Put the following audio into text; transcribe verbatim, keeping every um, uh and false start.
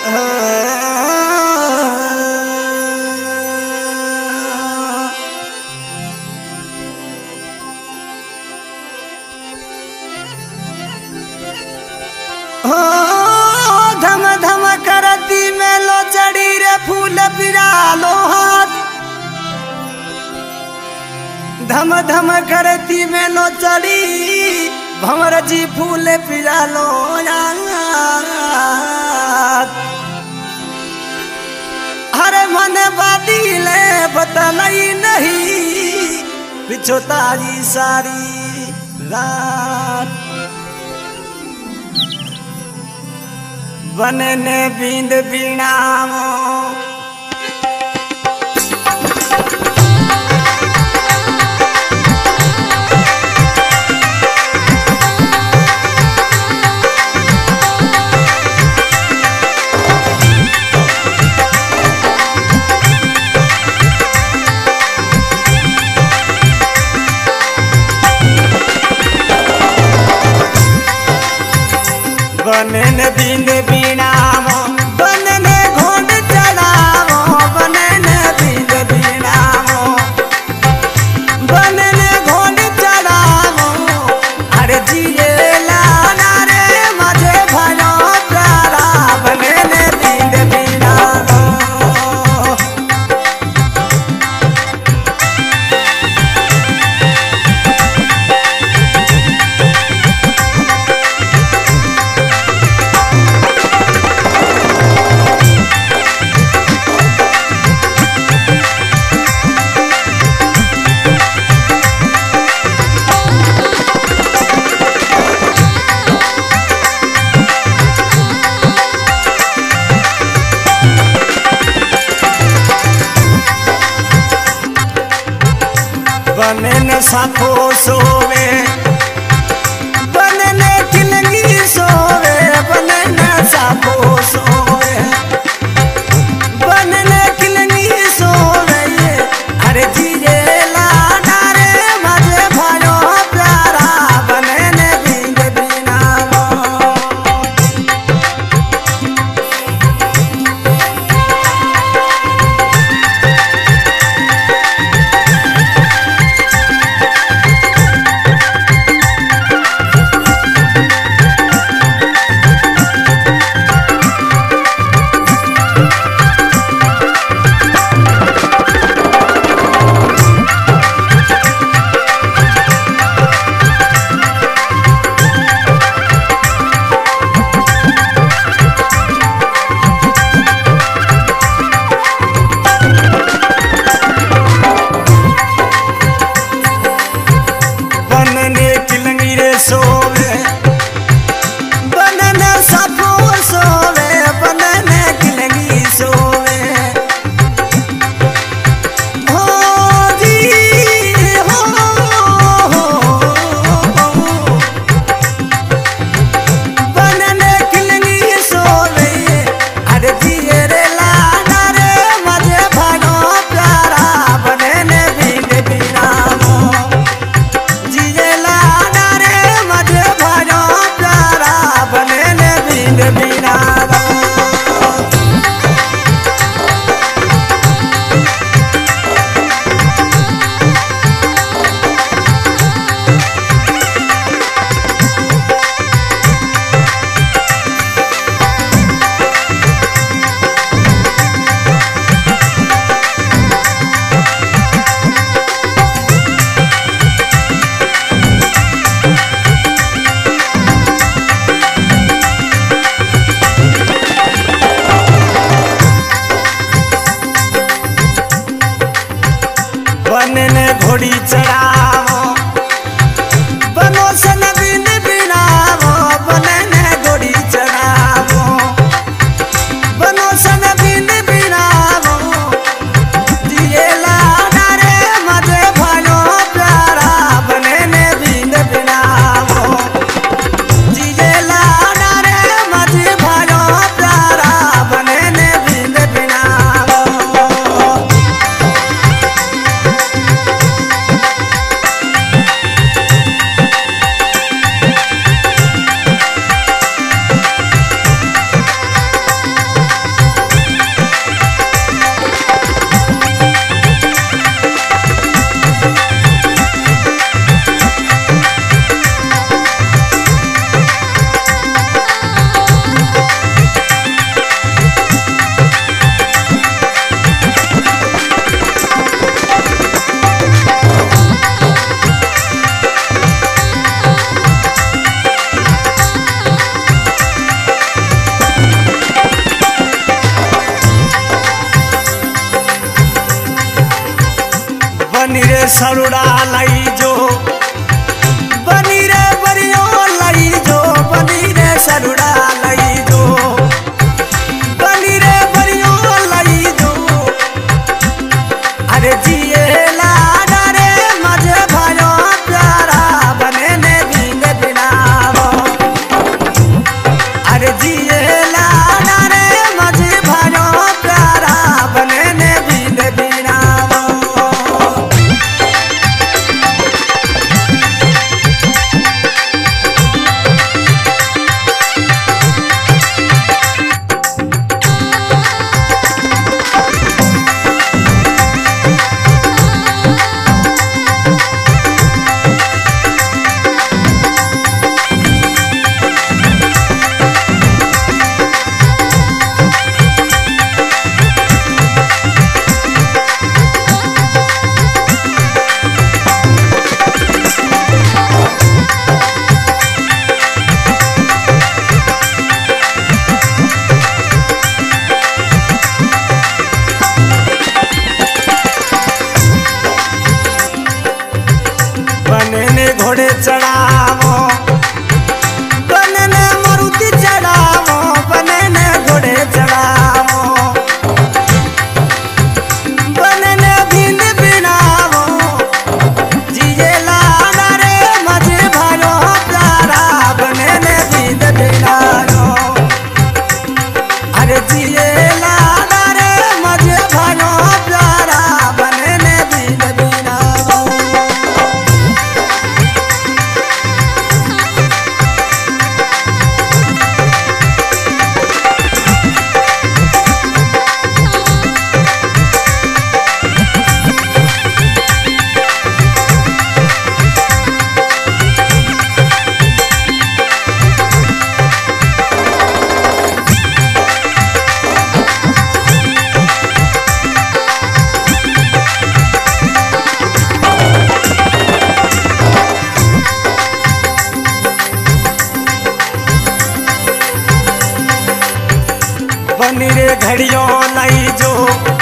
धम धम करती में लो चढ़ी रे फूल पिरालो हाथ धम धम करती में लो चढ़ी भंवर जी फूल पिरालो हरे मन बादीले पता नहीं नहीं पिछो तारी सारी रात बनने बिंद बिनामो बनने बिंद बिनामो बनने घोंड चढ़ावो बनने बिंद बिनामो बनने घोंड चढ़ावो अरे जिए लाना रे मजे भयो प्यारा बनने बिंद बिनामो बनने साखो सोवे बनने किलंगी सोवे बनने साखो सोवे बनने किलंगी सोवे अरे जिए लाना रे मजे भयो प्यारा बनने बिंद बिनामो घोड़े चढ़ावो बनने मारुति चढ़ावो बनने घोड़े चढ़ावो बनने भिंड बिनावो जिये लाला रे मजे भायो प्यारा बनने भिंड बिनावो अरे जिये लाला रे मजे भायो प्यारा बनने भिंड बिनावो बनी रे घड़ियों लाई जो